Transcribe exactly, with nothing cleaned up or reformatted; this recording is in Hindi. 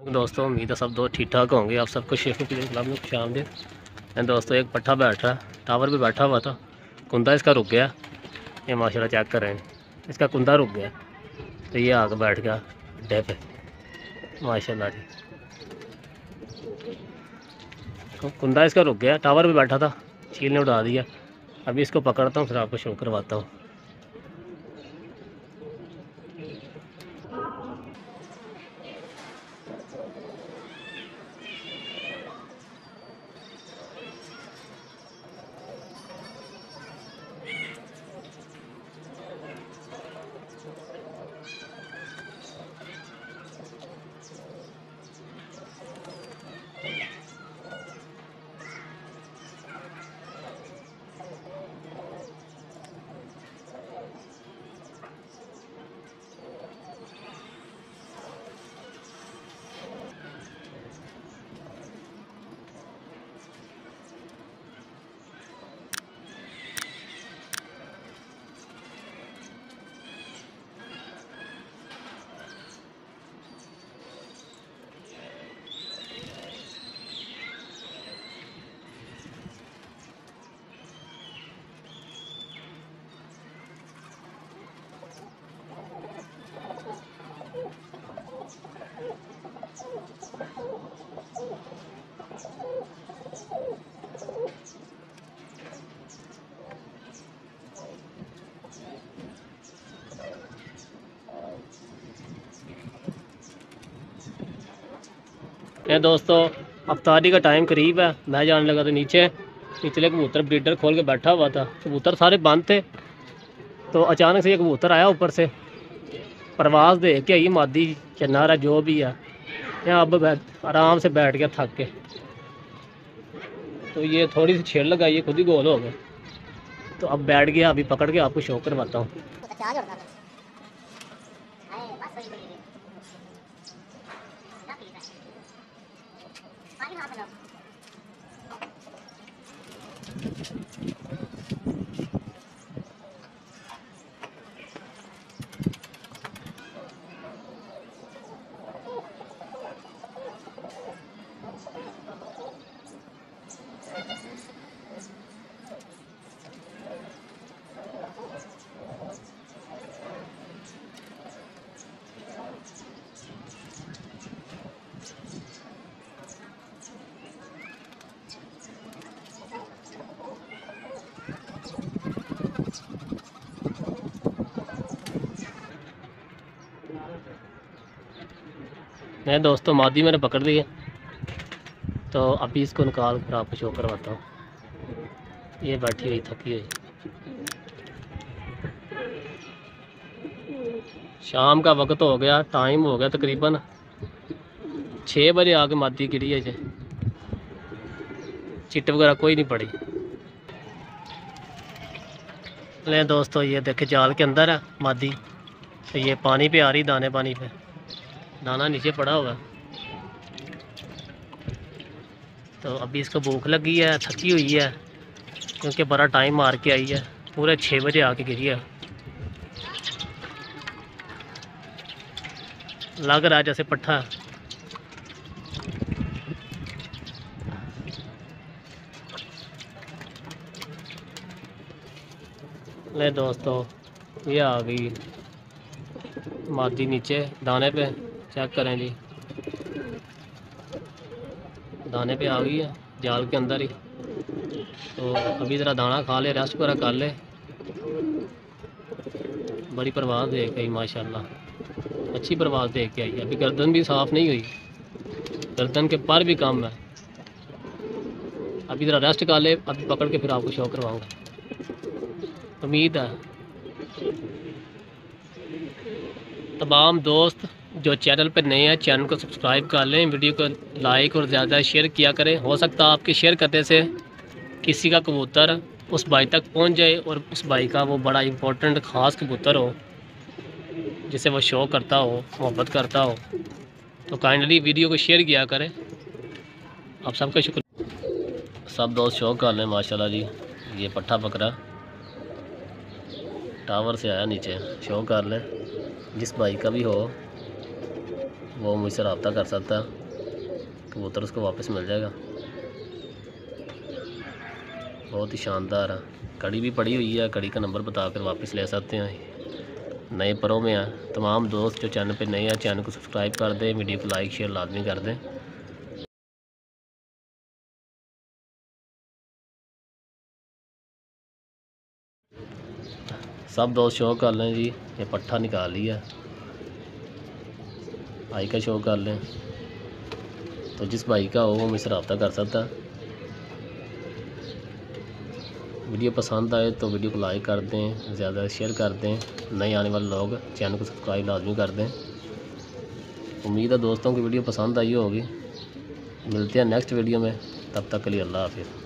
दोस्तों उम्मीद है सब दोस्त ठीक ठाक होंगे। आप सबको शेख क्लब में खुश आमदीद। दोस्तों एक पट्ठा बैठ रहा है, टावर पे बैठा हुआ था, कुंदा इसका रुक गया। ये माशाल्लाह चेक कर रहे हैं, इसका कुंदा रुक गया तो ये आके बैठ गया अड्डे पे माशाल्लाह जी। कुंदा इसका रुक गया, टावर पे बैठा था, चील ने उड़ा दिया। अभी इसको पकड़ता हूँ फिर आपको शो करवाता हूँ। ये दोस्तों अफ्तारी का टाइम करीब है, मैं जाने लगा तो नीचे पिछले कबूतर ब्रीडर खोल के बैठा हुआ था। कबूतर सारे बंद थे तो अचानक से ये कबूतर आया ऊपर से, परवाज़ देख के आई मादी चन्नारा जो भी है। यहाँ अब आराम से बैठ गया थक के, तो ये थोड़ी सी छेड़ लगाई, खुद ही गोल हो गए। तो अब बैठ गया, अभी पकड़ के आपको शो करवाता हूँ। मैं दोस्तों मादी मैंने पकड़ ली है, तो अभी इसको निकाल कर आपको शो करवाता हूँ। ये बैठी हुई थकी हुई, शाम का वक्त हो गया, टाइम हो गया तकरीबन छः बजे आके मादी गिरी है। जे चिट वगैरह कोई नहीं पड़ी। ले दोस्तों ये देखे जाल के अंदर है मादी, तो ये पानी पे आ रही, दाने पानी पे, दाना नीचे पड़ा हुआ। तो अभी इसको भूख लगी है, थकी हुई है क्योंकि बड़ा टाइम मार के आई है, पूरे छः बजे आके गिरी है। लग रहा है जैसे पट्ठा। ले दोस्तों ये आ गई मादी नीचे दाने पे, चेक करें जी, दाने पे आ गई है जाल के अंदर ही। तो अभी ज़रा दाना खा ले, रेस्ट वगैरह कर ले। बड़ी परवाज़ देख आई माशाल्लाह, अच्छी परवाज़ देख के आई। अभी गर्दन भी साफ़ नहीं हुई, गर्दन के पर भी कम है। अभी ज़रा रेस्ट कर ले, अभी पकड़ के फिर आपको शो करवाऊँगा। उम्मीद है तमाम दोस्त जो चैनल पर नए हैं चैनल को सब्सक्राइब कर लें, वीडियो को लाइक और ज़्यादा शेयर किया करें। हो सकता है आपके शेयर करने से किसी का कबूतर उस भाई तक पहुंच जाए और उस भाई का वो बड़ा इम्पोर्टेंट ख़ास कबूतर हो जिसे वो शौक़ करता हो, मोहब्बत करता हो। तो काइंडली वीडियो को शेयर किया करें। आप सबका शुक्र। सब दोस्त शौक़ कर लें माशाल्लाह जी। ये पट्ठा पकड़ा, टावर से आया नीचे, शौक़ कर लें। जिस भाई का भी हो वो मुझसे रब्ता कर सकता है, कबूतर उसको वापस मिल जाएगा। बहुत ही शानदार है। कड़ी भी पड़ी हुई है, कड़ी का नंबर बताकर वापस ले सकते हैं। नए परों में हैं। तमाम दोस्त जो चैनल पे नए हैं चैनल को सब्सक्राइब कर दें, वीडियो को लाइक शेयर लाजमी कर दें। सब दोस्त शो कर लें जी, ये पट्ठा निकाल लिया, भाई का शो कर लें। तो जिस भाई का हो वो मुझसे रब्ता कर सकता है। वीडियो पसंद आए तो वीडियो को लाइक कर दें, ज़्यादा शेयर कर दें। नए आने वाले लोग चैनल को सब्सक्राइब लाजमी कर दें। उम्मीद है दोस्तों की वीडियो पसंद आई होगी। मिलते हैं नेक्स्ट वीडियो में, तब तक के लिए अल्लाह हाफिज़।